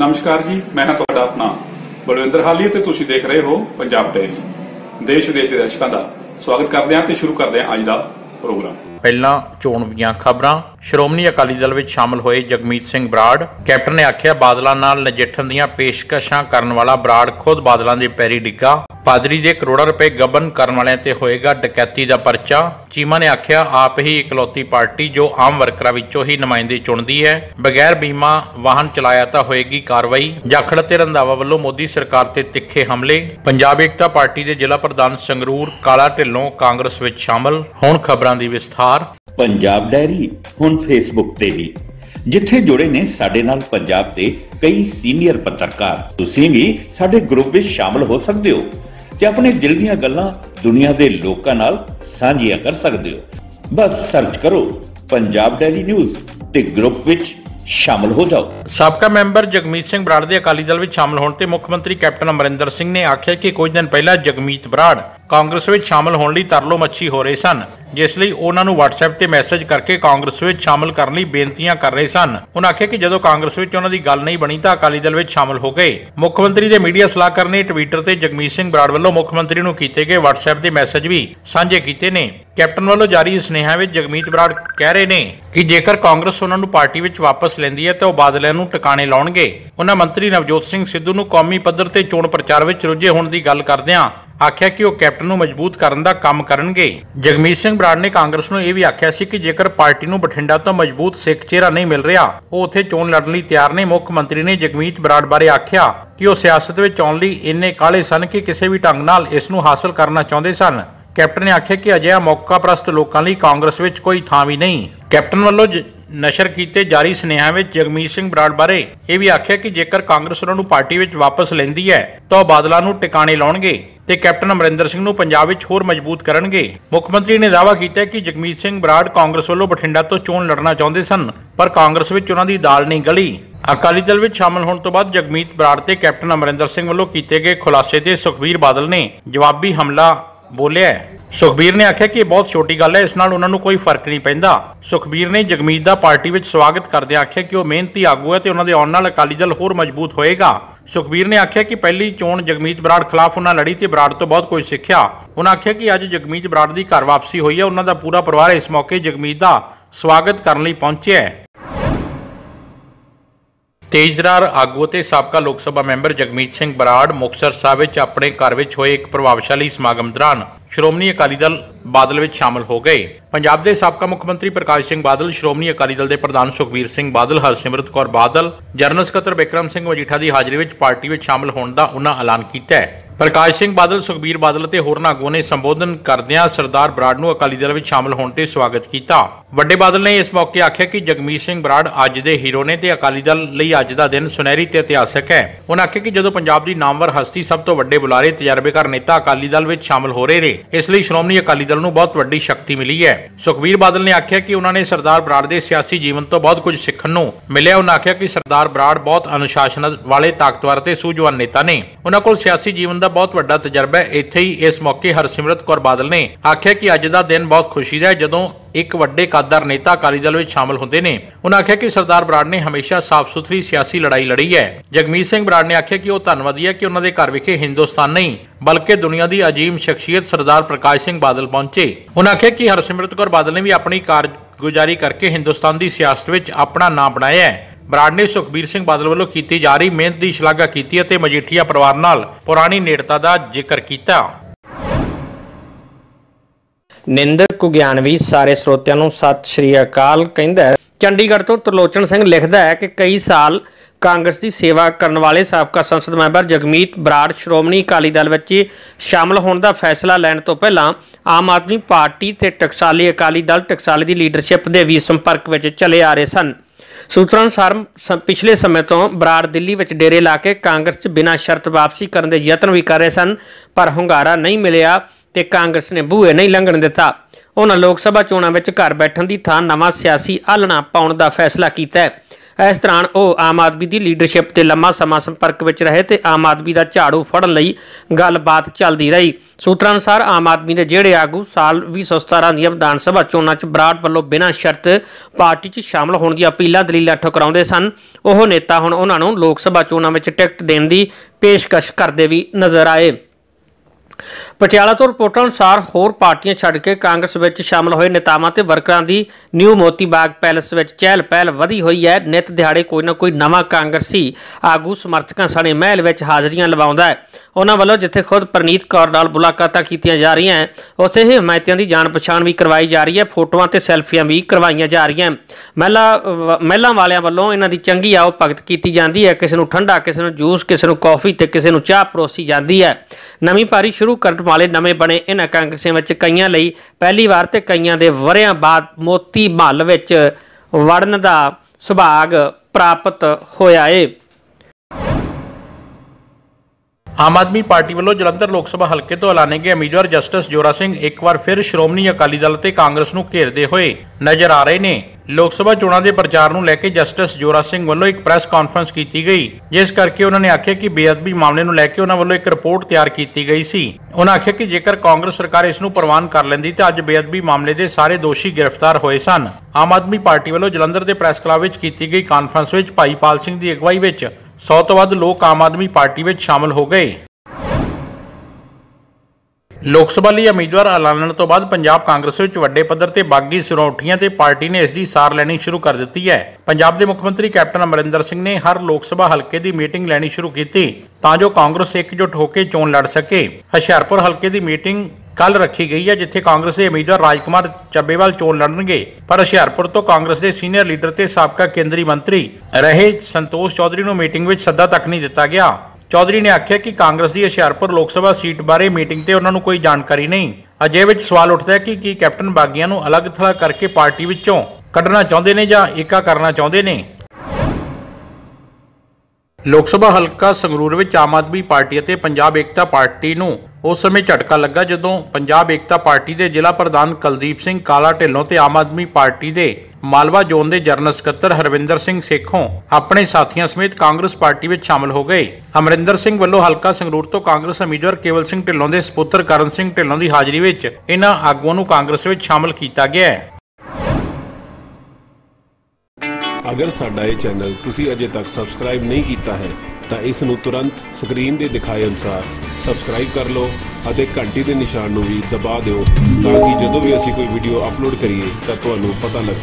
नमस्कार जी, मैं हाँ तुहाडा अपना बलविंदर हाली ते तुसीं देख रहे हो पंजाब डेयरी। देश विदेश के दर्शकों का स्वागत करते हैं ते शुरू करते हैं अज का प्रोग्राम। ਪਹਿਲਾਂ ਚੋਣ ਦੀਆਂ ਖਬਰਾਂ। ਸ਼੍ਰੋਮਣੀ ਅਕਾਲੀ ਦਲ ਵਿੱਚ ਸ਼ਾਮਲ ਹੋਏ ਜਗਮੀਤ ਸਿੰਘ ਬਰਾੜ। ਕੈਪਟਨ ਨੇ ਆਖਿਆ ਬਾਦਲਾਂ ਨਾਲ ਨਜਿੱਠਣ ਦੀਆਂ ਪੇਸ਼ਕਸ਼ਾਂ ਕਰਨ ਵਾਲਾ ਬਰਾੜ ਖੁਦ ਬਾਦਲਾਂ ਦੇ ਪੈਰੀ ਡਿੱਗਾ। ਪਾਦਰੀ ਦੇ ਕਰੋੜਾਂ ਰੁਪਏ ਗਬਨ ਕਰਨ ਵਾਲਿਆਂ ਤੇ ਹੋਏਗਾ ਡਕੈਤੀ ਦਾ ਪਰਚਾ। ਚੀਮਾ ਨੇ ਆਖਿਆ ਆਪ ਹੀ ਇਕਲੌਤੀ ਪਾਰਟੀ ਜੋ ਆਮ ਵਰਕਰਾਂ ਵਿੱਚੋਂ ਹੀ ਨੁਮਾਇੰਦੇ ਚੁਣਦੀ ਹੈ। ਬਗੈਰ ਬੀਮਾ ਵਾਹਨ ਚਲਾਇਆ ਤਾਂ ਹੋਏਗੀ ਕਾਰਵਾਈ। ਜਾਖੜ ਤੇ ਰੰਧਾਵਾ ਵੱਲੋਂ ਮੋਦੀ ਸਰਕਾਰ ਤੇ ਤਿੱਖੇ ਹਮਲੇ। ਪੰਜਾਬ ਏਕਤਾ ਪਾਰਟੀ ਦੇ ਜ਼ਿਲ੍ਹਾ ਪ੍ਰਧਾਨ ਸੰਗਰੂਰ ਕਾਲਾ ਢਿੱਲੋਂ ਕਾਂਗਰਸ ਵਿੱਚ ਸ਼ਾਮਲ। ਹੁਣ ਖਬਰਾਂ ਦੀ ਵਿਸਥਾਰ। पंजाब डायरी हुण फेसबुक ते भी, जिथे जुड़े ने साडे नाल पंजाब दे कई सीनियर पत्रकार। तुसीं भी साडे ग्रुप विच शामिल हो सकदे हो ते अपने दिल दीयां गल्लां दुनिया दे लोकां नाल साझीआं कर सकदे हो। बस सर्च करो पंजाब डायरी न्यूज़ ते ग्रुप विच शामिल हो जाओ। ਸਾਬਕਾ ਮੈਂਬਰ ਜਗਮੀਤ ਸਿੰਘ ਬਰਾੜ ਦੇ ਅਕਾਲੀ ਦਲ ਵਿੱਚ ਸ਼ਾਮਲ ਹੋਣ ਤੇ ਮੁੱਖ ਮੰਤਰੀ ਕੈਪਟਨ ਅਮਰਿੰਦਰ ਸਿੰਘ ਨੇ ਆਖਿਆ ਕਿ ਕੁਝ ਦਿਨ ਪਹਿਲਾਂ ਜਗਮੀਤ ਬਰਾੜ ਕਾਂਗਰਸ ਵਿੱਚ ਸ਼ਾਮਲ ਹੋਣ ਲਈ ਤਰਲੋ ਮੱਛੀ ਹੋ ਰਹੇ ਸਨ, ਜਿਸ ਲਈ ਉਹਨਾਂ ਨੂੰ WhatsApp ਤੇ ਮੈਸੇਜ ਕਰਕੇ ਕਾਂਗਰਸ ਵਿੱਚ ਸ਼ਾਮਲ ਕਰਨ ਲਈ ਬੇਨਤੀਆਂ ਕਰ ਰਹੇ ਸਨ। ਉਹਨਾਂ ਆਖਿਆ ਕਿ ਜਦੋਂ ਕਾਂਗਰਸ ਵਿੱਚ ਉਹਨਾਂ ਦੀ ਗੱਲ ਨਹੀਂ ਬਣੀ ਤਾਂ ਅਕਾਲੀ ਦਲ ਵਿੱਚ ਸ਼ਾਮਲ ਹੋ ਗਏ। ਮੁੱਖ ਮੰਤਰੀ ਦੇ ਮੀਡੀਆ ਸਲਾਹਕਾਰ ਨੇ ਟਵਿੱਟਰ ਤੇ ਜਗਮੀਤ ਸਿੰਘ ਬਰਾੜ ਵੱਲੋਂ ਮੁੱਖ ਮੰਤਰੀ ਨੂੰ ਕੀਤੇ ਗਏ WhatsApp ਦੇ ਮੈਸੇਜ ਵੀ ਸਾਂਝੇ ਕੀਤੇ ਨੇ। ਕੈਪਟਨ ਵੱਲੋਂ ਜਾਰੀ ਸੁਨੇਹਾ ਵਿੱਚ ਜਗਮੀਤ ਬਰਾੜ ਕਹਿ ਰਹੇ ਨੇ ਕਿ ਜੇਕਰ ਕਾਂਗਰਸ ਉਹਨਾਂ ਨੂੰ ਪਾਰਟੀ ਵਿੱਚ ਵਾਪਸ ਲੈਂਦੀ ਹੈ ਤਾਂ ਉਹ ਬਾਦਲਿਆਂ ਨੂੰ ਟਿਕਾਣੇ ਲਾਉਣਗੇ। ਉਹਨਾਂ ਮੰਤਰੀ ਨਵਜੋਤ ਸਿੰਘ ਸਿੱਧੂ ਨੂੰ ਕੌਮੀ ਪੱਧਰ ਤੇ ਚੋਣ ਪ੍ਰਚਾਰ ਵਿੱਚ ਰੁੱਝੇ ਹੋਣ ਦੀ ਗੱਲ ਕਰਦਿਆਂ ਆਖਿਆ ਕਿ ਉਹ ਕੈਪਟਨ ਨੂੰ ਮਜ਼ਬੂਤ ਕਰਨ ਦਾ ਕੰਮ ਕਰਨਗੇ। ਜਗਮੀਤ ਸਿੰਘ ਬਰਾੜ ਨੇ ਕਾਂਗਰਸ ਨੂੰ ਇਹ ਵੀ ਆਖਿਆ ਸੀ ਕਿ ਜੇਕਰ ਪਾਰਟੀ ਨੂੰ ਬਠਿੰਡਾ ਤੋਂ ਮਜ਼ਬੂਤ ਸਿੱਖ ਚਿਹਰਾ ਨਹੀਂ ਮਿਲ ਰਿਹਾ ਉਹ ਉੱਥੇ ਚੋਣ ਲੜਨ ਲਈ ਤਿਆਰ ਨੇ। ਮੁੱਖ ਮੰਤਰੀ ਨੇ ਜਗਮੀਤ ਬਰਾੜ ਬਾਰੇ ਆਖਿਆ ਕਿ ਉਹ ਸਿਆਸਤ ਵਿੱਚ ਆਉਣ ਲਈ ਇੰਨੇ ਕਾਹਲੇ ਸਨ ਕਿ ਕਿਸੇ ਵੀ ਢੰਗ ਨਾਲ ਇਸ ਨੂੰ ਹਾਸਲ ਕਰਨਾ ਚਾਹੁੰਦੇ ਸਨ। ਕੈਪਟਨ ਨੇ ਆਖਿਆ ਕਿ ਅਜਿਹਾ ਮੌਕਾ ਪ੍ਰਸਤ ਲੋਕਾਂ ਲਈ ਕਾਂਗਰਸ ਵਿੱਚ ਕੋਈ ਥਾਂ ਵੀ ਨਹੀਂ। ਕੈਪਟਨ ਵੱਲੋਂ ਨਸ਼ਰ ਕੀਤੇ ਜਾਰੀ ਸੁਨੇਹਾ ਵਿੱਚ ਜਗਮੀਤ ਸਿੰਘ ਬਰਾੜ ਬਾਰੇ ਇਹ ਵੀ ਆਖਿਆ ਕਿ ਜੇਕਰ ਕਾਂਗਰਸ ਉਹਨਾਂ ਨੂੰ ਪਾਰਟੀ ਵਿੱਚ ਵਾਪਸ ਲੈਂਦੀ ਹੈ ਤਾਂ ਉਹ ਬਾਦਲਾਂ ਨੂੰ ਟਿਕਾਣੇ ਲਾਉਣਗੇ ਤੇ ਕੈਪਟਨ ਅਮਰਿੰਦਰ ਸਿੰਘ ਨੂੰ ਪੰਜਾਬ ਵਿੱਚ ਹੋਰ ਮਜ਼ਬੂਤ ਕਰਨਗੇ। ਮੁੱਖ ਮੰਤਰੀ ਨੇ ਦਾਅਵਾ ਕੀਤਾ ਕਿ ਜਗਮੀਤ ਸਿੰਘ ਬਰਾੜ ਕਾਂਗਰਸ ਵੱਲੋਂ ਬਠਿੰਡਾ ਤੋਂ ਚੋਣ ਲੜਨਾ ਚਾਹੁੰਦੇ ਸਨ, ਪਰ ਕਾਂਗਰਸ ਵਿੱਚ ਉਹਨਾਂ ਦੀ ਦਾਲ ਨਹੀਂ ਗਲੀ। ਅਕਾਲੀ ਦਲ ਵਿੱਚ ਸ਼ਾਮਲ ਹੋਣ ਤੋਂ ਬਾਅਦ ਜਗਮੀਤ ਬਰਾੜ ਤੇ ਕੈਪਟਨ ਅਮਰਿੰਦਰ ਸਿੰਘ ਵੱਲੋਂ ਕੀਤੇ ਗਏ ਖੁਲਾਸੇ ਤੇ ਸੁਖਬੀਰ ਬਾਦਲ ਨੇ ਜਵਾਬੀ ਹਮਲਾ ਬੋਲਿਆ। ਸੁਖਬੀਰ ਨੇ ਆਖਿਆ ਕਿ ਇਹ ਬਹੁਤ ਛੋਟੀ ਗੱਲ ਹੈ, ਇਸ ਨਾਲ ਉਹਨਾਂ ਨੂੰ ਕੋਈ ਫਰਕ ਨਹੀਂ ਪੈਂਦਾ। ਸੁਖਬੀਰ ਨੇ ਜਗਮੀਤ ਦਾ ਪਾਰਟੀ ਵਿੱਚ ਸਵਾਗਤ ਕਰਦਿਆਂ ਆਖਿਆ ਕਿ ਉਹ ਮਿਹਨਤੀ ਆਗੂ ਹੈ ਤੇ ਉਹਨਾਂ ਦੇ ਆਉਣ ਨਾਲ ਅਕਾਲੀ ਦਲ ਹੋਰ ਮਜ਼ਬੂਤ ਹੋਏਗਾ। ਸੁਖਬੀਰ ਨੇ ਆਖਿਆ ਕਿ ਪਹਿਲੀ ਚੋਣ ਜਗਮੀਤ ਬਰਾੜ ਖਿਲਾਫ ਉਹਨਾਂ ਲੜੀ ਤੇ ਬਰਾੜ ਤੋਂ ਬਹੁਤ ਕੁਝ ਸਿੱਖਿਆ। ਉਹਨਾਂ ਆਖਿਆ ਕਿ ਅੱਜ ਜਗਮੀਤ ਬਰਾੜ ਦੀ ਘਰ ਵਾਪਸੀ ਹੋਈ ਹੈ। ਉਹਨਾਂ ਦਾ ਪੂਰਾ ਪਰਿਵਾਰ ਇਸ ਮੌਕੇ ਜਗਮੀਤ ਦਾ ਸਵਾਗਤ ਕਰਨ ਲਈ ਪਹੁੰਚਿਆ ਹੈ। ਤੇਜ਼ਧਾਰ ਆਗੂ ਅਤੇ ਸਾਬਕਾ ਲੋਕ ਸਭਾ ਮੈਂਬਰ ਜਗਮੀਤ ਸਿੰਘ ਬਰਾੜ ਮੁਕਤਸਰ ਸਾਹਿਬ ਵਿੱਚ ਆਪਣੇ ਘਰ ਵਿੱਚ ਹੋਏ ਇੱਕ ਪ੍ਰਭਾਵਸ਼ਾਲੀ ਸਮਾਗਮ ਦੌਰਾਨ ਸ਼੍ਰੋਮਣੀ ਅਕਾਲੀ ਦਲ ਬਾਦਲ ਵਿੱਚ ਸ਼ਾਮਲ ਹੋ ਗਏ। ਪੰਜਾਬ ਦੇ ਸਾਬਕਾ ਮੁੱਖ ਮੰਤਰੀ ਪ੍ਰਕਾਸ਼ ਸਿੰਘ ਬਾਦਲ, ਸ਼੍ਰੋਮਣੀ ਅਕਾਲੀ ਦਲ ਦੇ ਪ੍ਰਧਾਨ ਸੁਖਬੀਰ ਸਿੰਘ ਬਾਦਲ, ਹਰਸਿਮਰਤ ਕੌਰ ਬਾਦਲ, ਜਨਰਲ ਸਕੱਤਰ ਬਿਕਰਮ ਸਿੰਘ ਮਜੀਠਾ ਦੀ ਹਾਜ਼ਰੀ ਵਿੱਚ ਪਾਰਟੀ ਵਿੱਚ ਸ਼ਾਮਲ ਹੋਣ ਦਾ ਉਹਨਾਂ ਐਲਾਨ ਕੀਤਾ ਹੈ। ਪ੍ਰਕਾਸ਼ ਸਿੰਘ ਬਾਦਲ, ਸੁਖਬੀਰ ਬਾਦਲ ਅਤੇ ਹੋਰਨਾਂ ਆਗੂਆਂ ਨੇ ਸੰਬੋਧਨ ਕਰਦਿਆਂ ਸਰਦਾਰ ਬਰਾੜ ਨੂੰ ਅਕਾਲੀ ਦਲ ਵਿੱਚ ਸ਼ਾਮਲ ਹੋਣ ਤੇ ਸਵਾਗਤ ਕੀਤਾ। ਵੱਡੇ ਬਾਦਲ ਨੇ ਇਸ ਮੌਕੇ ਆਖਿਆ ਕਿ ਜਗਮੀਤ ਸਿੰਘ ਬਰਾੜ ਅੱਜ ਦੇ ਹੀਰੋ ਨੇ ਤੇ ਅਕਾਲੀ ਦਲ ਲਈ ਅੱਜ ਦਾ ਦਿਨ ਸੁਨਹਿਰੀ ਤੇ ਇਤਿਹਾਸਕ ਹੈ। ਉਹਨਾਂ ਆਖਿਆ ਕਿ ਜਦੋਂ ਪੰਜਾਬ ਦੀ ਨਾਮਵਰ ਹਸਤੀ ਸਭ ਤੋਂ ਵੱਡੇ ਬੁਲਾਰੇ ਤਜਰਬੇਕਾਰ ਨੇਤਾ ਅਕਾਲੀ ਦਲ ਵਿੱਚ ਸ਼ਾਮਲ ਹੋ ਰਹੇ ਨੇ, ਇਸ ਲਈ ਸ਼੍ਰੋਮਣੀ ਅਕਾਲੀ ਦਲ ਨੂੰ ਬਹੁਤ ਵੱਡੀ ਸ਼ਕਤੀ ਮਿਲੀ ਹੈ। ਸੁਖਬੀਰ ਬਾਦਲ ਨੇ ਆਖਿਆ ਕਿ ਉਹਨਾਂ ਨੇ ਸਰਦਾਰ ਬਰਾੜ ਦੇ ਸਿਆਸੀ ਜੀਵਨ ਤੋਂ ਬਹੁਤ ਕੁਝ ਸਿੱਖਣ ਨੂੰ ਮਿਲਿਆ। ਉਹਨਾਂ ਆਖਿਆ ਕਿ ਸਰਦਾਰ ਬਰਾੜ ਬਹੁਤ ਅਨੁਸ਼ਾਸਨ ਵਾਲੇ, ਤਾਕਤਵਰ ਤੇ ਸੂਝਵਾਨ ਨੇਤਾ ਨੇ। ਉਹਨਾਂ ਕੋਲ ਸਿਆਸੀ ਜੀਵਨ ਦਾ ਬਹੁਤ ਵੱਡਾ ਤਜਰਬਾ ਹੈ। ਇੱਥੇ ਹੀ ਇਸ ਮੌਕੇ ਹਰਸਿਮਰਤ ਕੌਰ ਬਾਦਲ ਨੇ ਆਖਿਆ ਕਿ ਅੱਜ ਦਾ ਦਿਨ ਬਹੁਤ ਖੁਸ਼ੀ ਦਾ ਹੈ ਜਦੋਂ ਇੱਕ ਵੱਡੇ ਕੱਦਾਰ ਨੇਤਾ ਅਕਾਲੀ ਦਲ ਵਿੱਚ ਸ਼ਾਮਲ ਹੁੰਦੇ ਨੇ। ਉਹਨਾਂ ਆਖਿਆ ਕਿ ਸਰਦਾਰ ਬਰਾੜ ਨੇ ਹਮੇਸ਼ਾ ਸਾਫ਼ ਸੁਥਰੀ ਸਿਆਸੀ ਲੜਾਈ ਲੜੀ ਹੈ। ਜਗਮੀਤ ਸਿੰਘ ਬਰਾੜ ਨੇ ਆਖਿਆ ਕਿ ਉਹ ਧੰਨਵਾਦੀ ਹੈ ਕਿ ਉਹਨਾਂ ਦੇ ਘਰ ਵਿਖੇ ਹਿੰਦੁਸਤਾਨ ਨਹੀਂ ਬਲਕਿ ਦੁਨੀਆ ਦੀ ਅਜੀਮ ਸ਼ਖਸੀਅਤ ਸਰਦਾਰ ਪ੍ਰਕਾਸ਼ ਸਿੰਘ ਬਾਦਲ ਪਹੁੰਚੇ। ਉਹਨਾਂ ਆਖਿਆ ਕਿ ਹਰਸਿਮਰਤ ਕੌਰ ਬਾਦਲ ਨੇ ਵੀ ਆਪਣੀ ਕਾਰਗੁਜ਼ਾਰੀ ਕਰਕੇ ਹਿੰਦੁਸਤਾਨ ਦੀ ਸਿਆਸਤ ਵਿੱਚ ਆਪਣਾ ਨਾਂ ਬਣਾਇਆ ਹੈ। ਬਰਾੜ ਨੇ ਸੁਖਬੀਰ ਸਿੰਘ ਬਾਦਲ ਵੱਲੋਂ ਕੀਤੀ ਜਾ ਰਹੀ ਮਿਹਨਤ ਦੀ ਸ਼ਲਾਘਾ ਕੀਤੀ ਅਤੇ ਮਜੀਠੀਆ ਪਰਿਵਾਰ ਨਾਲ ਪੁਰਾਣੀ ਨੇੜਤਾ ਦਾ ਜ਼ਿਕਰ ਕੀਤਾ। ਨਿੰਦਰ ਕੁਗਿਆਨਵੀ ਸਾਰੇ ਸਰੋਤਿਆਂ ਨੂੰ ਸਤਿ ਸ਼੍ਰੀ ਅਕਾਲ ਕਹਿੰਦਾ ਹੈ। ਚੰਡੀਗੜ੍ਹ ਤੋਂ ਤਰਲੋਚਨ ਸਿੰਘ ਲਿਖਦਾ ਹੈ ਕਿ ਕਈ ਸਾਲ ਕਾਂਗਰਸ ਦੀ ਸੇਵਾ ਕਰਨ ਵਾਲੇ ਸਾਬਕਾ ਸੰਸਦ ਮੈਂਬਰ ਜਗਮੀਤ ਬਰਾੜ ਸ਼੍ਰੋਮਣੀ ਅਕਾਲੀ ਦਲ ਵਿੱਚ ਸ਼ਾਮਲ ਹੋਣ ਦਾ ਫੈਸਲਾ ਲੈਣ ਤੋਂ ਪਹਿਲਾਂ ਆਮ ਆਦਮੀ ਪਾਰਟੀ ਤੇ ਟਕਸਾਲੀ ਅਕਾਲੀ ਦਲ ਟਕਸਾਲੀ ਦੀ ਲੀਡਰਸ਼ਿਪ ਦੇ ਵੀ ਸੰਪਰਕ ਵਿੱਚ ਚਲੇ ਆ ਰਹੇ ਸਨ। ਸੂਤਰਾਂ ਅਨੁਸਾਰ ਪਿਛਲੇ ਸਮੇਂ ਤੋਂ ਬਰਾੜ ਦਿੱਲੀ ਵਿੱਚ ਡੇਰੇ ਲਾ ਕੇ ਕਾਂਗਰਸ 'ਚ ਬਿਨਾਂ ਸ਼ਰਤ ਵਾਪਸੀ ਕਰਨ ਦੇ ਯਤਨ ਵੀ ਕਰ ਰਹੇ ਸਨ, ਪਰ ਹੁੰਗਾਰਾ ਨਹੀਂ ਮਿਲਿਆ ਤੇ ਕਾਂਗਰਸ ਨੇ ਬੂਹੇ ਨਹੀਂ ਲੰਘਣ ਦਿੱਤਾ। ਉਹਨਾਂ ਲੋਕ ਸਭਾ ਚੋਣਾਂ ਵਿੱਚ ਘਰ ਬੈਠਣ ਦੀ ਥਾਂ ਨਵਾਂ ਸਿਆਸੀ ਆਲਣਾ ਪਾਉਣ ਦਾ ਫੈਸਲਾ ਕੀਤਾ ਹੈ। इस दौरान वो आम आदमी की लीडरशिप ते लंबा समा संपर्क में रहे ते आम आदमी का झाड़ू फड़न लई गलबात चलती रही। सूत्रां अनुसार आम आदमी के ਜਿਹੜੇ आगू साल 2017 ਦੀਆਂ विधान सभा चोणां 'ਚ ਬਰਾੜ ਵੱਲੋਂ बिना शर्त पार्टी 'ਚ शामिल होने दी अपीलां दलीलां ठुकराउंदे सन, ਉਹ नेता ਹੁਣ ਉਹਨਾਂ ਨੂੰ लोक सभा चोणां ਵਿੱਚ टिकट देण ਦੀ पेशकश करते भी नज़र आए। पटियाला तो रिपोर्टां अनुसार होर पार्टियां छड्ड के कांग्रेस विच शामिल होए नेतावां ते वर्करां दी न्यू मोती बाग पैलेस विच चहल पहल वधी होई है। नित दिहाड़े कोई ना कोई नवां कांग्रेसी आगू समर्थकां सने महल विच हाज़रियां लवाउंदा है। उन्हां वल्लों जिथे खुद परनीत कौर नाल मुलाकातां कीतियां जा रही हैं, उत्थे ही हमायतियां दी जान पछाण भी करवाई जा रही है, फोटोआं ते सैल्फियां भी करवाईयां जा रही हैं। महलां वालियां वल्लों इन्हां दी चंगी आओ भगत कीती जांदी है, किसी नूं ठंडा, किसी नूं जूस, किसी नूं कॉफी ते किसी नूं चाह परोसी जाती है। नवीं पारी शुरू करने वाले नਵੇਂ बने इन्हां कांग्रेसियां विच कईयां लई पहली वार ते कईयां दे वरियां बाद मोती महल विच वड़न दा सुभाग प्राप्त होया है। आम आदमी पार्टी ਵੱਲੋਂ ਜਲੰਧਰ ਲੋਕ ਸਭਾ ਹਲਕੇ ਤੋਂ ਐਲਾਨੇ ਗਏ ਉਮੀਦਵਾਰ ਜਸਟਿਸ ਜੋਰਾ ਸਿੰਘ ਇੱਕ ਵਾਰ ਫਿਰ ਸ਼੍ਰੋਮਣੀ ਅਕਾਲੀ ਦਲ ਤੇ ਕਾਂਗਰਸ ਨੂੰ ਘੇਰਦੇ ਹੋਏ ਨਜ਼ਰ ਆ ਰਹੇ ਨੇ। ਲੋਕ ਸਭਾ ਚੋਣਾਂ ਦੇ ਪ੍ਰਚਾਰ ਨੂੰ ਲੈ ਕੇ ਜਸਟਿਸ ਜੋਰਾ ਸਿੰਘ ਵੱਲੋਂ ਇੱਕ ਪ੍ਰੈਸ ਕਾਨਫਰੰਸ ਕੀਤੀ ਗਈ, ਜਿਸ ਕਰਕੇ ਉਹਨਾਂ ਨੇ ਆਖਿਆ ਕਿ ਬੇਅਦਬੀ ਮਾਮਲੇ ਨੂੰ ਲੈ ਕੇ ਉਹਨਾਂ ਵੱਲੋਂ ਇੱਕ ਰਿਪੋਰਟ ਤਿਆਰ ਕੀਤੀ ਗਈ ਸੀ। ਉਹਨਾਂ ਆਖਿਆ ਕਿ ਜੇਕਰ ਕਾਂਗਰਸ ਸਰਕਾਰ ਇਸ ਨੂੰ ਪ੍ਰਵਾਨ ਕਰ ਲੈਂਦੀ ਤਾਂ ਅੱਜ ਬੇਅਦਬੀ ਮਾਮਲੇ ਦੇ ਸਾਰੇ ਦੋਸ਼ੀ ਗ੍ਰਿਫਤਾਰ ਹੋਏ ਸਨ। ਆਮ ਆਦਮੀ ਪਾਰਟੀ ਵੱਲੋਂ ਜਲੰਧਰ ਦੇ ਪ੍ਰੈਸ ਕਲੱਬ ਵਿੱਚ ਕੀਤੀ ਗਈ ਕਾਨਫਰੰਸ ਵਿੱਚ ਭਾਈ ਪਾਲ ਸਿੰਘ ਦੀ ਅਗਵਾਈ ਵਿੱਚ 100 ਤੋਂ ਵੱਧ ਲੋਕ ਆਮ ਆਦਮੀ ਪਾਰਟੀ ਵਿੱਚ ਸ਼ਾਮਲ ਹੋ ਗਏ। ਲੋਕ ਸਭਾ ਲਈ ਉਮੀਦਵਾਰ ਐਲਾਨਣ ਤੋਂ ਬਾਅਦ ਪੰਜਾਬ ਕਾਂਗਰਸ ਵਿੱਚ ਵੱਡੇ ਪੱਧਰ ਤੇ ਬਾਗੀ ਸਿਰੋਂ ਉੱਠੀਆਂ ਤੇ ਪਾਰਟੀ ਨੇ ਇਸ ਦੀ ਸਾਰ ਲੈਣੀ ਸ਼ੁਰੂ ਕਰ ਦਿੱਤੀ ਹੈ। ਪੰਜਾਬ ਦੇ ਮੁੱਖ ਮੰਤਰੀ ਕੈਪਟਨ ਅਮਰਿੰਦਰ ਸਿੰਘ ਨੇ ਹਰ ਲੋਕ ਸਭਾ ਹਲਕੇ ਦੀ ਮੀਟਿੰਗ ਲੈਣੀ ਸ਼ੁਰੂ ਕੀਤੀ ਤਾਂ ਜੋ ਕਾਂਗਰਸ ਇਕਜੁੱਟ ਹੋ ਕੇ ਚੋਣ ਲੜ ਸਕੇ। ਹੁਸ਼ਿਆਰਪੁਰ ਹਲਕੇ ਦੀ ਮੀਟਿੰਗ ਕੱਲ ਰੱਖੀ ਗਈ ਹੈ, ਜਿੱਥੇ ਕਾਂਗਰਸ ਦੇ ਉਮੀਦਵਾਰ ਰਾਜਕੁਮਾਰ ਚੱਬੇਵਾਲ ਚੋਣ ਲੜਨਗੇ, ਪਰ ਹੁਸ਼ਿਆਰਪੁਰ ਤੋਂ ਕਾਂਗਰਸ ਦੇ ਸੀਨੀਅਰ ਲੀਡਰ ਤੇ ਸਾਬਕਾ ਕੇਂਦਰੀ ਮੰਤਰੀ ਰਹੇ ਸੰਤੋਸ਼ ਚੌਧਰੀ ਨੂੰ ਮੀਟਿੰਗ ਵਿੱਚ ਸੱਦਾ ਤੱਕ ਨਹੀਂ ਦਿੱਤਾ ਗਿਆ। ਚੌਧਰੀ ਨੇ ਆਖਿਆ ਕਿ ਕਾਂਗਰਸ ਦੀ ਹੁਸ਼ਿਆਰਪੁਰ ਲੋਕ ਸਭਾ ਸੀਟ ਬਾਰੇ ਮੀਟਿੰਗ ਤੇ ਉਹਨਾਂ ਨੂੰ ਕੋਈ ਜਾਣਕਾਰੀ ਨਹੀਂ। ਅਜੇ ਵਿੱਚ ਸਵਾਲ ਉੱਠਦਾ ਹੈ ਕਿ ਕੀ ਕੈਪਟਨ ਬਾਗੀਆਂ ਨੂੰ ਅਲੱਗ-ਥਲੱਗ ਕਰਕੇ ਪਾਰਟੀ ਵਿੱਚੋਂ ਕੱਢਣਾ ਚਾਹੁੰਦੇ ਨੇ ਜਾਂ ਏਕਾ ਕਰਨਾ ਚਾਹੁੰਦੇ ਨੇ। ਲੋਕ ਸਭਾ ਹਲਕਾ ਸੰਗਰੂਰ ਵਿੱਚ ਆਮ ਆਦਮੀ ਪਾਰਟੀ ਅਤੇ ਪੰਜਾਬ ਏਕਤਾ ਪਾਰਟੀ ਨੂੰ ਉਸ ਸਮੇਂ ਝਟਕਾ ਲੱਗਾ ਜਦੋਂ ਪੰਜਾਬ ਏਕਤਾ ਪਾਰਟੀ ਦੇ ਜ਼ਿਲ੍ਹਾ ਪ੍ਰਧਾਨ ਕੁਲਦੀਪ ਸਿੰਘ ਕਾਲਾ ਢਿੱਲੋਂ ਤੇ ਆਮ ਆਦਮੀ ਪਾਰਟੀ ਦੇ ਮਾਲਵਾ ਜ਼ੋਨ ਦੇ ਜਨਰਲ ਸਕੱਤਰ ਹਰਵਿੰਦਰ ਸਿੰਘ ਸੇਖੋਂ ਆਪਣੇ ਸਾਥੀਆਂ ਸਮੇਤ ਕਾਂਗਰਸ ਪਾਰਟੀ ਵਿੱਚ ਸ਼ਾਮਲ ਹੋ ਗਏ। ਅਮਰਿੰਦਰ ਸਿੰਘ ਵੱਲੋਂ ਹਲਕਾ ਸੰਗਰੂਰ ਤੋਂ ਕਾਂਗਰਸ ਉਮੀਦਵਾਰ ਕੇਵਲ ਸਿੰਘ ਢਿੱਲੋਂ ਦੇ ਸਪੁੱਤਰ ਕਰਨ ਸਿੰਘ ਢਿੱਲੋਂ ਦੀ ਹਾਜ਼ਰੀ ਵਿੱਚ ਇਹਨਾਂ ਆਗੂਆਂ ਨੂੰ ਕਾਂਗਰਸ ਵਿੱਚ ਸ਼ਾਮਲ ਕੀਤਾ ਗਿਆ ਹੈ। अगर साडा ये चैनल तुसी अजे तक सबसक्राइब नहीं किया है तो इस नूं तुरंत स्क्रीन दे दिखाए अनुसार सबसक्राइब कर लो और घंटी के निशान नूं भी दबा दिओ ताकि जदों भी असीं कोई वीडियो अपलोड करिए तो तुहानूं पता लग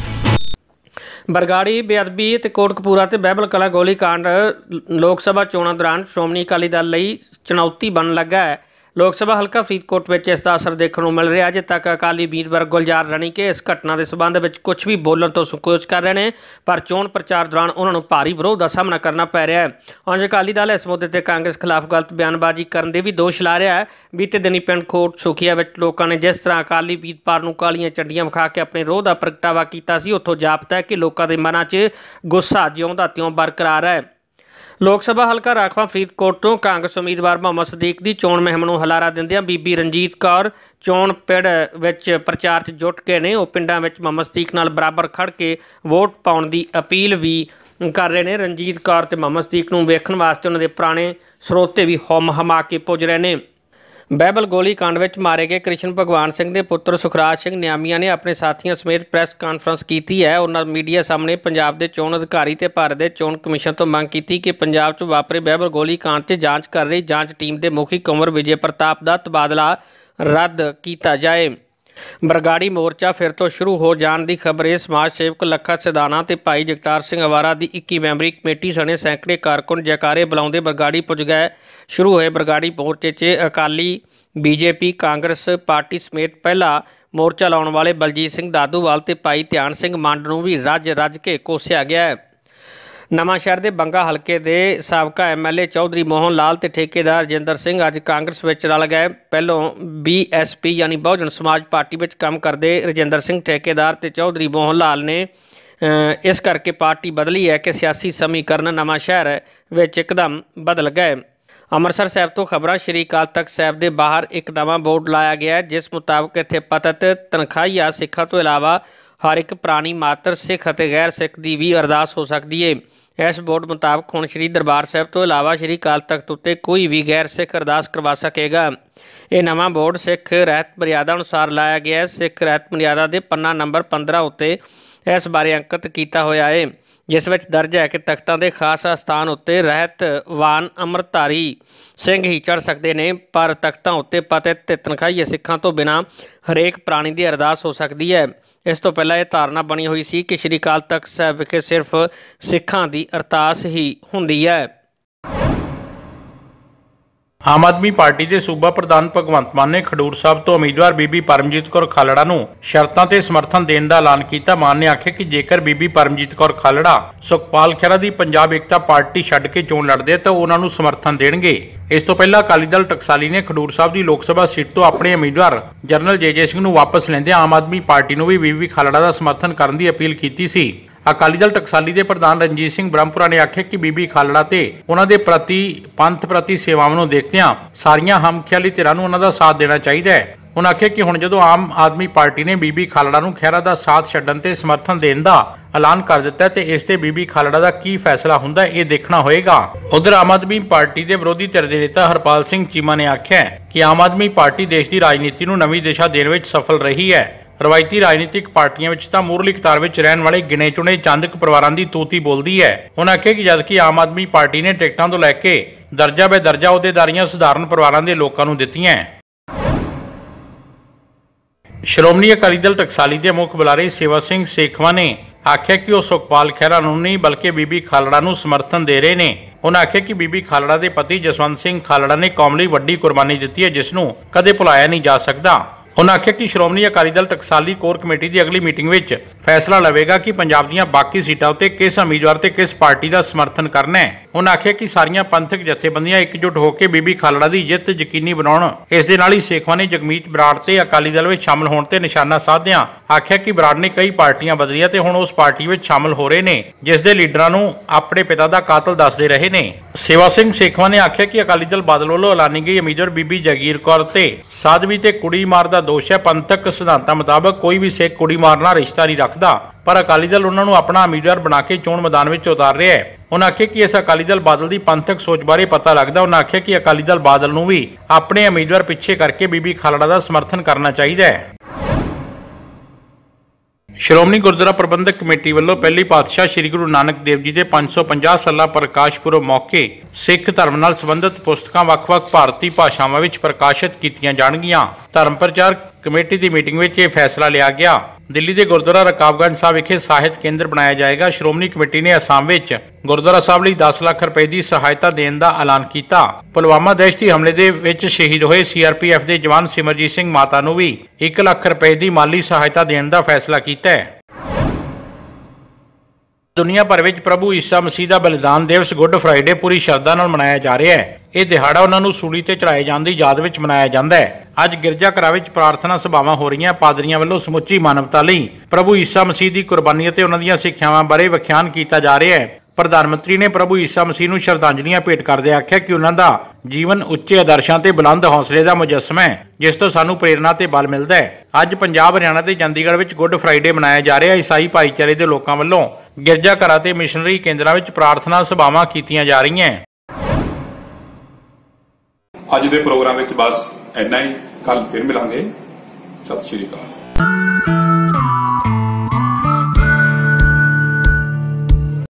सके। बरगाड़ी बेअदबी ते कोटकपूरा ते बहबल कला गोली कांड लोक सभा चोणां दौरान श्रोमणी अकाली दल लई चुनौती बन लगा है। लोक सभा हल्का फरीदकोट में इसका असर देखने को मिल रहा। अजे तक अकाली उम्मीदवार गुलजार राणी के इस घटना के संबंध में कुछ भी बोलने तो संकोच कर रहे हैं, पर चोण प्रचार दौरान उन्होंने भारी विरोध का सामना करना पै रहा है। उंज अकाली दल इस मुद्दे पर कांग्रेस खिलाफ गलत बयानबाजी करने के भी दोष ला रहा है। बीते दिनी पिंड कोट सुखिया में लोगों ने जिस तरह अकाली उम्मीदवार को कालियां झंडियां विखा के अपने रोह का प्रगटावा किया, उत्थों जापता है कि लोगों के मनां 'च गुस्सा जिउंदा त्यों बरकरार है। लोक सभा हल्का राखवा फरीदकोट तो कांग्रेस उम्मीदवार मोहम्मद सदीक की चोण मुहिम नूं हलारा दिंदिआं बीबी रंजीत कौर चोण पिंड विच प्रचार 'च जुट गए ने। वो पिंडां विच मोहम्मद सदीक नाल बराबर खड़ के वोट पाउण दी अपील भी कर रहे हैं। रंजीत कौर ते मोहम्मद सदीक नूं वेखण वास्ते उन्हां दे पुराने स्रोते भी हुम हमा के पुज रहे हैं। बहबल गोली कांड में मारे गए कृष्ण भगवान सिंह के पुत्र सुखराज सिंह नियामिया ने अपने साथियों समेत प्रैस कानफ्रेंस की है। उन्होंने मीडिया सामने पंजाब के चोण अधिकारी ते भारत के चोण कमीशन तो मंग की कि पंजाब च वापरे बहबल गोली कांड से जांच कर रही जांच टीम के मुखी कुंवर विजय प्रताप का तबादला रद्द किया जाए। बरगाड़ी मोर्चा फिर तो शुरू हो जाने की खबर है। समाज सेवक लखा सिधाना ते भाई जगतार सिंह अवारा की 21 मैंबरी कमेटी सने सैकड़े कारकुन जयकारे बुलाते बरगाड़ी पुज गए। शुरू हुए बरगाड़ी मोर्चे 'च अकाली बीजेपी कांग्रेस पार्टी समेत पहला मोर्चा लाने वाले बलजीत सिंह दादूवाल ते भाई ध्यान सिंह मंड नूं भी रज रज के कोसिया गया है। नवांशहर के बंगा हल्के के साबका MLA चौधरी मोहन लाल ते ठेकेदार रजिंदर सिंह अज कांग्रेस में रल गए। पहलों BSP यानी बहुजन समाज पार्टी में काम करते रजिंदर सिंह ठेकेदार ते चौधरी मोहन लाल ने इस करके पार्टी बदली है कि सियासी समीकरण नवांशहर विच एकदम बदल गए। ਅੰਮ੍ਰਿਤਸਰ ਸਾਹਿਬ ਤੋਂ खबर श्री अकाल तख्त ਸਾਹਿਬ ਦੇ ਬਾਹਰ एक नवा बोर्ड लाया गया है, जिस मुताबिक इत्थे पतित तनखाहिया सिखा तो इलावा ਹਰ ਇੱਕ ਪ੍ਰਾਣੀ ਮਾਤਰ ਸਿੱਖ ਅਤੇ ਗੈਰ ਸਿੱਖ ਦੀ ਵੀ ਅਰਦਾਸ ਹੋ ਸਕਦੀ ਹੈ। ਇਸ ਬੋਰਡ ਮੁਤਾਬਕ ਹੁਣ ਸ਼੍ਰੀ ਦਰਬਾਰ ਸਾਹਿਬ ਤੋਂ ਇਲਾਵਾ ਸ਼੍ਰੀ ਅਕਾਲ ਤਖਤ ਉੱਤੇ ਕੋਈ ਵੀ ਗੈਰ ਸਿੱਖ ਅਰਦਾਸ ਕਰਵਾ ਸਕੇਗਾ। ਇਹ ਨਵਾਂ ਬੋਰਡ ਸਿੱਖ ਰਹਿਤ ਮਰਿਆਦਾ ਅਨੁਸਾਰ ਲਾਇਆ ਗਿਆ ਹੈ। ਸਿੱਖ ਰਹਿਤ ਮਰਿਆਦਾ ਦੇ ਪੰਨਾ ਨੰਬਰ 15 ਉੱਤੇ ਇਸ ਬਾਰੇ ਅੰਕਿਤ ਕੀਤਾ ਹੋਇਆ ਹੈ, ਜਿਸ ਵਿੱਚ ਦਰਜ ਹੈ ਕਿ ਤਖਤਾਂ ਦੇ ਖਾਸ ਅਸਥਾਨ ਉੱਤੇ ਰਹਿਤਵਾਨ ਅੰਮ੍ਰਿਤਧਾਰੀ ਸਿੰਘ ਹੀ ਚੜ੍ਹ ਸਕਦੇ ਨੇ, ਪਰ ਤਖਤਾਂ ਉੱਤੇ ਪਤਿਤ ਤੇ ਤਨਖਾਹੀਏ ਸਿੱਖਾਂ ਤੋਂ ਬਿਨਾਂ ਹਰੇਕ ਪ੍ਰਾਣੀ ਦੀ ਅਰਦਾਸ ਹੋ ਸਕਦੀ ਹੈ। ਇਸ ਤੋਂ ਪਹਿਲਾਂ ਇਹ ਧਾਰਨਾ ਬਣੀ ਹੋਈ ਸੀ ਕਿ ਸ਼੍ਰੀ ਅਕਾਲ ਤਖਤ ਸਾਹਿਬ ਵਿਖੇ ਸਿਰਫ ਸਿੱਖਾਂ ਦੀ ਅਰਦਾਸ ਹੀ ਹੁੰਦੀ ਹੈ। ਆਮ ਆਦਮੀ ਪਾਰਟੀ ਦੇ ਸੂਬਾ ਪ੍ਰਧਾਨ ਭਗਵੰਤ ਮਾਨ ਨੇ ਖਡੂਰ ਸਾਹਿਬ ਤੋਂ ਉਮੀਦਵਾਰ ਬੀਬੀ ਪਰਮਜੀਤ ਕੌਰ ਖਾਲੜਾ ਨੂੰ ਸ਼ਰਤਾਂ ਤੇ ਸਮਰਥਨ ਦੇਣ ਦਾ ਐਲਾਨ ਕੀਤਾ। ਮਾਨ ਨੇ ਆਖਿਆ ਕਿ ਜੇਕਰ ਬੀਬੀ ਪਰਮਜੀਤ ਕੌਰ ਖਾਲੜਾ ਸੁਖਪਾਲ ਖਹਿਰਾ ਦੀ ਪੰਜਾਬ ਏਕਤਾ ਪਾਰਟੀ ਛੱਡ ਕੇ ਚੋਣ ਲੜਦੇ ਤਾਂ ਉਹਨਾਂ ਨੂੰ ਸਮਰਥਨ ਦੇਣਗੇ। ਇਸ ਤੋਂ ਪਹਿਲਾਂ ਅਕਾਲੀ ਦਲ ਟਕਸਾਲੀ ਨੇ ਖਡੂਰ ਸਾਹਿਬ ਦੀ ਲੋਕ ਸਭਾ ਸੀਟ ਤੋਂ ਆਪਣੇ ਉਮੀਦਵਾਰ ਜਨਰਲ ਜੇ ਸਿੰਘ ਨੂੰ ਵਾਪਸ ਲੈਂਦਿਆਂ ਆਮ ਆਦਮੀ ਪਾਰਟੀ ਨੂੰ ਵੀ ਬੀਬੀ ਖਾਲੜਾ ਦਾ ਸਮਰਥਨ ਕਰਨ ਦੀ ਅਪੀਲ ਕੀਤੀ ਸੀ। ਅਕਾਲੀ ਦਲ ਟਕਸਾਲੀ ਦੇ ਪ੍ਰਧਾਨ ਰਣਜੀਤ ਸਿੰਘ ਬ੍ਰਹਮਪੁਰਾ ਨੇ ਆਖਿਆ ਕਿ ਬੀਬੀ ਖਾਲੜਾ ਤੇ ਉਹਨਾਂ ਦੇ ਪ੍ਰਤੀ ਪੰਥ ਪ੍ਰਤੀ ਸੇਵਾਵਾਂ ਨੂੰ ਦੇਖਦਿਆਂ ਸਾਰੀਆਂ ਹਮਖਿਆਲੀ ਧਿਰਾਂ ਨੂੰ ਉਹਨਾਂ ਦਾ ਸਾਥ ਦੇਣਾ ਚਾਹੀਦਾ ਹੈ। ਉਹਨਾਂ ਆਖਿਆ ਕਿ ਹੁਣ ਜਦੋਂ ਆਮ ਆਦਮੀ ਪਾਰਟੀ ਨੇ ਬੀਬੀ ਖਾਲੜਾ ਨੂੰ ਖਹਿਰਾ ਦਾ ਸਾਥ ਛੱਡਣ ਤੇ ਸਮਰਥਨ ਦੇਣ ਦਾ ਐਲਾਨ ਕਰ ਦਿੱਤਾ ਤੇ ਇਸ ਤੇ ਬੀਬੀ ਖਾਲੜਾ ਦਾ ਕੀ ਫੈਸਲਾ ਹੁੰਦਾ ਇਹ ਦੇਖਣਾ ਹੋਏਗਾ। ਉਧਰ ਆਮ ਆਦਮੀ ਪਾਰਟੀ ਦੇ ਵਿਰੋਧੀ ਧਿਰ ਦੇ ਨੇਤਾ ਹਰਪਾਲ ਸਿੰਘ ਚੀਮਾ ਨੇ ਆਖਿਆ ਕਿ ਆਮ ਆਦਮੀ ਪਾਰਟੀ ਦੇਸ਼ ਦੀ ਰਾਜਨੀਤੀ ਨੂੰ ਨਵੀਂ ਦਿਸ਼ਾ ਦੇਣ ਵਿੱਚ ਸਫਲ ਰਹੀ ਹੈ। ਰਵਾਇਤੀ ਰਾਜਨੀਤਿਕ ਪਾਰਟੀਆਂ ਵਿੱਚ ਤਾਂ ਮੂਰਲੀ ਕਤਾਰ ਵਿੱਚ ਰਹਿਣ ਵਾਲੇ ਗਿਣੇ ਚੁਣੇ ਚੰਦਕ ਪਰਿਵਾਰਾਂ ਦੀ ਤੂਤੀ ਬੋਲਦੀ ਹੈ। ਉਹਨਾਂ ਆਖਿਆ ਕਿ ਜਦਕਿ ਆਮ ਆਦਮੀ ਪਾਰਟੀ ਨੇ ਟਿਕਟਾਂ ਤੋਂ ਲੈ ਕੇ ਦਰਜਾ ਬੇ ਦਰਜਾ ਅਹੁਦੇਦਾਰੀਆਂ ਸਧਾਰਨ ਪਰਿਵਾਰਾਂ ਦੇ ਲੋਕਾਂ ਨੂੰ ਦਿੱਤੀਆਂ। ਸ਼੍ਰੋਮਣੀ ਅਕਾਲੀ ਦਲ ਟਕਸਾਲੀ ਦੇ ਮੁੱਖ ਬੁਲਾਰੇ ਸੇਵਾ ਸਿੰਘ ਸੇਖਵਾਂ ਨੇ ਆਖਿਆ ਕਿ ਉਹ ਸੁਖਪਾਲ ਖਹਿਰਾ ਨੂੰ ਨਹੀਂ ਬਲਕਿ ਬੀਬੀ ਖਾਲੜਾ ਨੂੰ ਸਮਰਥਨ ਦੇ ਰਹੇ ਨੇ। ਉਹਨਾਂ ਆਖਿਆ ਕਿ ਬੀਬੀ ਖਾਲੜਾ ਦੇ ਪਤੀ ਜਸਵੰਤ ਸਿੰਘ ਖਾਲੜਾ ਨੇ ਕੌਮ ਲਈ ਵੱਡੀ ਕੁਰਬਾਨੀ ਦਿੱਤੀ ਹੈ, ਜਿਸ ਨੂੰ ਕਦੇ ਭੁਲਾਇਆ ਨਹੀਂ ਜਾ ਸਕਦਾ। ਉਹਨਾਂ ਆਖਿਆ ਕਿ ਸ਼੍ਰੋਮਣੀ ਅਕਾਲੀ ਦਲ ਟਕਸਾਲੀ ਕੋਰ ਕਮੇਟੀ ਦੀ ਅਗਲੀ ਮੀਟਿੰਗ ਵਿੱਚ ਫੈਸਲਾ ਲਵੇਗਾ ਕਿ ਪੰਜਾਬ ਦੀਆਂ ਬਾਕੀ ਸੀਟਾਂ ਉੱਤੇ ਕਿਸ ਉਮੀਦਵਾਰ ਤੇ ਕਿਸ ਪਾਰਟੀ ਦਾ ਸਮਰਥਨ ਕਰਨਾ ਹੈ। ਉਹਨਾਂ ਆਖਿਆ ਕਿ ਸਾਰੀਆਂ ਪੰਥਕ ਜਥੇਬੰਦੀਆਂ ਇਕਜੁੱਟ ਹੋ ਕੇ ਬੀਬੀ ਖਾਲੜਾ ਦੀ ਜਿੱਤ ਯਕੀਨੀ ਬਣਾਉਣ। ਇਸ ਦੇ ਨਾਲ ਹੀ ਸੇਖਵਾਂ ਨੇ ਜਗਮੀਤ ਬਰਾੜ ਤੇ ਅਕਾਲੀ ਦਲ ਵਿੱਚ ਸ਼ਾਮਲ ਹੋਣ ਤੇ ਨਿਸ਼ਾਨਾ ਸਾਧਦਿਆਂ ਆਖਿਆ ਕਿ ਬਰਾੜ ਨੇ ਕਈ ਪਾਰਟੀਆਂ ਬਦਲੀਆਂ ਤੇ ਹੁਣ ਉਸ ਪਾਰਟੀ ਵਿੱਚ ਸ਼ਾਮਲ ਹੋ ਰਹੇ ਨੇ ਜਿਸ ਦੇ ਲੀਡਰਾਂ ਨੂੰ ਆਪਣੇ ਪਿਤਾ ਦਾ ਕਾਤਲ ਦੱਸਦੇ ਰਹੇ ਨੇ। ਸੇਵਾ ਸਿੰਘ ਸੇਖਵਾਂ ਨੇ ਆਖਿਆ ਕਿ ਅਕਾਲੀ ਦਲ ਬਾਦਲ ਵੱਲੋਂ ਐਲਾਨੀ ਗਈ ਉਮੀਦਵਾਰ ਬੀਬੀ ਜਗੀਰ ਕੌਰ ਤੇ ਸਾਧਵੀ ਤੇ ਕੁੜੀ ਮਾਰ ਦਾ ਦੋਸ਼ ਹੈ। ਪੰਥਕ ਸਿਧਾਂਤਾਂ ਮੁਤਾਬਕ ਕੋਈ ਵੀ ਸਿੱਖ ਕੁੜੀ ਮਾਰਨਾ ਰਿਸ਼ਤਾ ਨਹੀਂ ਰੱਖਦਾ, ਪਰ ਅਕਾਲੀ ਦਲ ਉਹਨਾਂ ਨੂੰ ਆਪਣਾ ਉਮੀਦਵਾਰ ਬਣਾ ਕੇ ਚੋਣ ਮੈਦਾਨ ਵਿੱਚ ਉਤਾਰ ਰਿਹਾ ਹੈ। ਉਹਨਾਂ ਆਖਿਆ ਕਿ ਇਸ ਅਕਾਲੀ ਦਲ ਬਾਦਲ ਦੀ ਪੰਥਕ ਸੋਚ ਬਾਰੇ ਪਤਾ ਲੱਗਦਾ। ਉਹਨਾਂ ਆਖਿਆ ਕਿ ਅਕਾਲੀ ਦਲ ਬਾਦਲ ਨੂੰ ਵੀ ਆਪਣੇ ਉਮੀਦਵਾਰ ਪਿੱਛੇ ਕਰਕੇ ਬੀਬੀ ਖਾਲੜਾ ਦਾ ਸਮਰਥਨ ਕਰਨਾ ਚਾਹੀਦਾ ਹੈ। ਸ਼੍ਰੋਮਣੀ ਗੁਰਦੁਆਰਾ ਪ੍ਰਬੰਧਕ ਕਮੇਟੀ ਵੱਲੋਂ ਪਹਿਲੀ ਪਾਤਸ਼ਾਹ ਸ੍ਰੀ ਗੁਰੂ ਨਾਨਕ ਦੇਵ ਜੀ ਦੇ 550 ਸਾਲਾ ਪ੍ਰਕਾਸ਼ ਪੁਰਬ ਮੌਕੇ ਸਿੱਖ ਧਰਮ ਨਾਲ ਸੰਬੰਧਿਤ ਪੁਸਤਕਾਂ ਵੱਖ-ਵੱਖ ਭਾਰਤੀ ਭਾਸ਼ਾਵਾਂ ਵਿੱਚ ਪ੍ਰਕਾਸ਼ਿਤ ਕੀਤੀਆਂ ਜਾਣਗੀਆਂ। ਧਰਮ ਪ੍ਰਚਾਰ ਕਮੇਟੀ ਦੀ ਮੀਟਿੰਗ ਵਿੱਚ ਇਹ ਫੈਸਲਾ ਲਿਆ ਗਿਆ। ਦਿੱਲੀ ਦੇ ਗੁਰਦੁਆਰਾ ਰਕਾਬਗੰਜ ਸਾਹਿਬ ਵਿਖੇ ਸਾਹਿਤ ਕੇਂਦਰ ਬਣਾਇਆ ਜਾਏਗਾ। ਸ਼੍ਰੋਮਣੀ ਕਮੇਟੀ ਨੇ ਅਸਾਮ ਵਿੱਚ ਗੁਰਦੁਆਰਾ ਸਾਹਿਬ ਲਈ 10 ਲੱਖ ਰੁਪਏ ਦੀ ਸਹਾਇਤਾ ਦੇਣ ਦਾ ਐਲਾਨ ਕੀਤਾ। ਪੁਲਵਾਮਾ ਦਹਿਸ਼ਤੀ ਹਮਲੇ ਦੇ ਵਿੱਚ ਸ਼ਹੀਦ ਹੋਏ CRPF ਦੇ ਜਵਾਨ ਸਿਮਰਜੀਤ ਸਿੰਘ ਮਾਤਾ ਨੂੰ ਵੀ 1 ਲੱਖ ਰੁਪਏ ਦੀ ਮਾਲੀ ਸਹਾਇਤਾ ਦੇਣ ਦਾ ਫੈਸਲਾ ਕੀਤਾ ਹੈ। ਦੁਨੀਆ ਭਰ ਵਿੱਚ ਪ੍ਰਭੂ ਈਸਾ ਮਸੀਹ ਦਾ ਬਲੀਦਾਨ ਦਿਵਸ ਗੁੱਡ ਫਰਾਈਡੇ ਪੂਰੀ ਸ਼ਰਧਾ ਨਾਲ ਮਨਾਇਆ ਜਾ ਰਿਹਾ ਹੈ। ਇਹ ਦਿਹਾੜਾ ਉਹਨਾਂ ਨੂੰ ਸੂਲੀ ਤੇ ਚੜਾਏ ਜਾਣ ਦੀ ਯਾਦ ਵਿੱਚ ਮਨਾਇਆ ਜਾਂਦਾ ਹੈ। ਅੱਜ ਗਿਰਜਾ ਘਰਾਂ ਵਿੱਚ ਪ੍ਰਾਰਥਨਾ ਸਭਾਵਾਂ ਹੋ ਰਹੀਆਂ। ਪਾਦਰੀਆਂ ਵੱਲੋਂ ਸਮੁੱਚੀ ਮਾਨਵਤਾ ਲਈ ਪ੍ਰਭੂ ਈਸਾ ਮਸੀਹ ਦੀ ਕੁਰਬਾਨੀ ਅਤੇ ਉਹਨਾਂ ਦੀਆਂ ਸਿੱਖਿਆਵਾਂ ਬਾਰੇ ਵਿਖਿਆਨ ਕੀਤਾ ਜਾ ਰਿਹਾ ਹੈ। ਪ੍ਰਧਾਨ ਮੰਤਰੀ ਨੇ ਪ੍ਰਭੂ ਈਸਾ ਮਸੀਹ ਨੂੰ ਸ਼ਰਧਾਂਜਲੀਆਂ ਭੇਟ ਕਰਦੇ ਆਖਿਆ ਕਿ ਉਹਨਾਂ ਦਾ ਜੀਵਨ ਉੱਚੇ ਆਦਰਸ਼ਾਂ ਤੇ ਬੁਲੰਦ ਹੌਸਲੇ ਦਾ ਮੁਜੱਸਮਾ ਹੈ, ਜਿਸ ਤੋਂ ਸਾਨੂੰ ਪ੍ਰੇਰਨਾ ਤੇ ਬਲ ਮਿਲਦਾ ਹੈ। ਅੱਜ ਪੰਜਾਬ, ਹਰਿਆਣਾ ਤੇ ਚੰਡੀਗੜ੍ਹ ਵਿੱਚ ਗੁੱਡ ਫਰਾਈਡੇ ਮਨਾਇਆ ਜਾ ਰਿਹਾ ਹੈ। ਈਸਾਈ ਭਾਈਚਾਰੇ ਦੇ ਲੋਕਾਂ ਵੱਲੋਂ ਗਿਰਜਾ ਘਰਾਂ ਤੇ ਮਿਸ਼ਨਰੀ ਕੇਂਦਰਾਂ ਵਿੱਚ ਪ੍ਰਾਰਥਨਾ ਸਭਾਵਾਂ ਕੀਤੀਆਂ ਜਾ ਰਹੀਆਂ। ਅੱਜ ਦੇ ਪ੍ਰੋਗਰਾਮ ਵਿੱਚ ਬਸ ਇੰਨਾ ਹੀ। ਕੱਲ ਫਿਰ ਮਿਲਾਂਗੇ। ਸਤਿ ਸ਼੍ਰੀ ਅਕਾਲ।